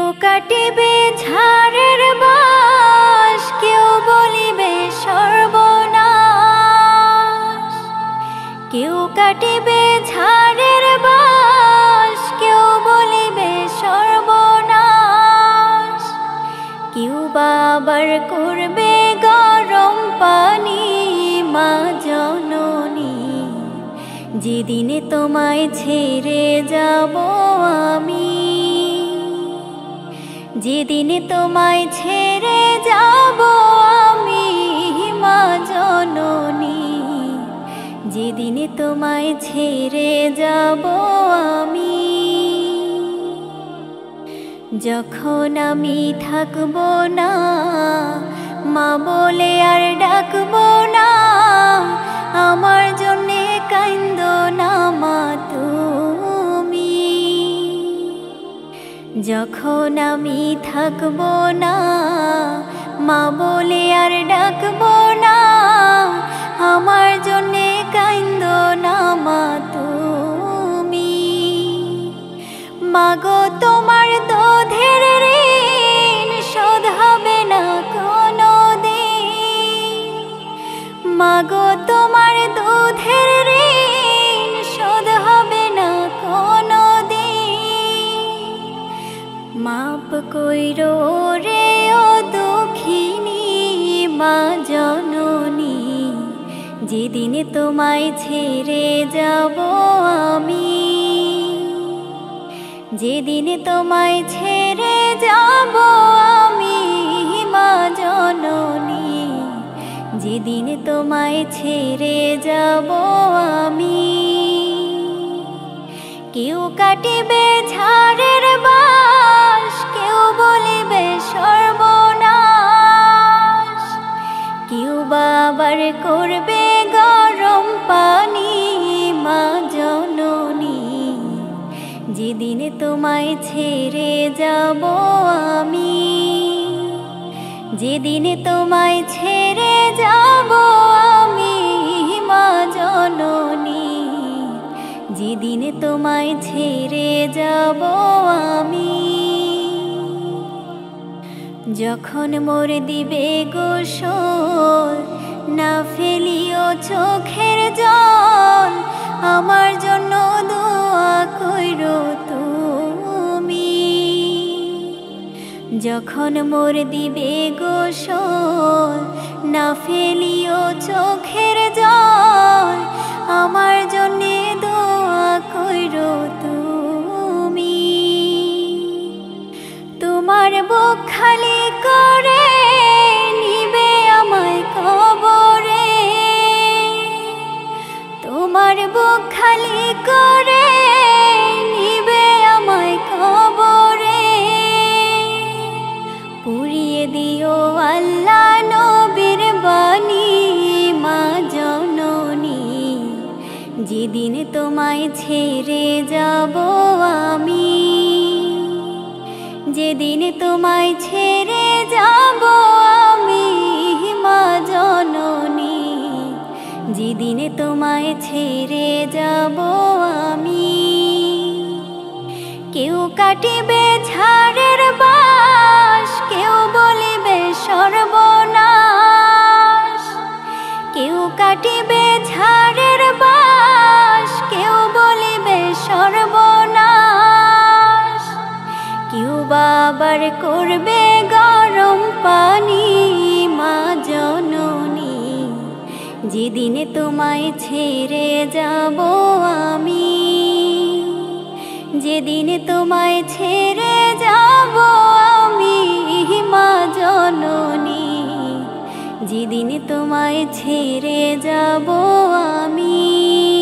কাটিবে ঝাড়ের বাঁশ, কেউ বলিবে সর্বনাশ। কেউ কাটিবে ঝাড়ের বাঁশ, কেউ বলিবে সর্বনাশ। কেউ বাবার করবে গরম পানি। মা জননী, যেদিনে তোমায় ছেড়ে যাব আমি, যেদিনে তোমায় ছেড়ে যাব আমি, মা জননী, যেদিনে তোমায় ছেড়ে যাব আমি। যখন আমি থাকব না, মা বলে আর ডাকব না, আমার জন্যে কাইন্দো না মা তুমি। যখন আমি থাকব না, মা বলে আর ডাকব না, আমার জন্যে কাইন্দো না মা তুমি। মাগো তোমার দুধের ঋণ শোধ হবে না কোনো দিন। মাগো তোমার দুধের ঋণ শোধ হবে না কোনো দিন। মাপ কইরো রে ও দুঃখিনী মা জননী, যেদিনে তোমায় ছেড়ে যাব আমি, যেদিনে তোমায় ছেড়ে যাব আমি, মা জননী, যেদিনে তোমায় ছেড়ে যাব আমি। কেউ কাটিবে ঝাড়ের বাঁশ, কেউ বলিবে সর্বনাশ। কেউ বাবার করবে গরম পানি। মা জননী, যেদিনে তোমায় ছেড়ে যাব আমি, যেদিনে তোমায় ছেড়ে যাব আমি, মা জননী, যেদিনে তোমায় ছেড়ে যাব আমি। যখন মোর দিবে গোসল, না ফেলিও চোখের জল, আমার জন্য দোয়া কইরো তুমি। যখন মোর দিবে গোসল, না ফেলিও চোখের জল, আমার জন্যে দোয়া কইরো তুমি। তোমার বুক খালি করে নিবে আমায় কবরে, তোমার বুক খালি করে নিবে আমায় কবরে। পুড়িয়ে দিও আল্লাহ নবীর বাণী মা জননী, যেদিনে তোমায় ছেড়ে যাব আমি, যেদিনে তোমায় ছেড়ে যাব আমি, মা জননী, যেদিনে তোমায় ছেড়ে যাব আমি। কেউ কাটিবে ঝাড়ের বাঁশ, কেউ বলিবে সর্বনাশ। কেউ কাটিবে ঝাড়ের বাঁশ, কেউ বলিবে সর্বনাশ। কেউ বাবার করবে গরম পানি। মা জননী, যেদিনে তোমায় ছেড়ে যাব আমি, যেদিনে তোমায় ছেড়ে যাব আমি, মা জননী, যেদিনে তোমায় ছেড়ে যাব আমি।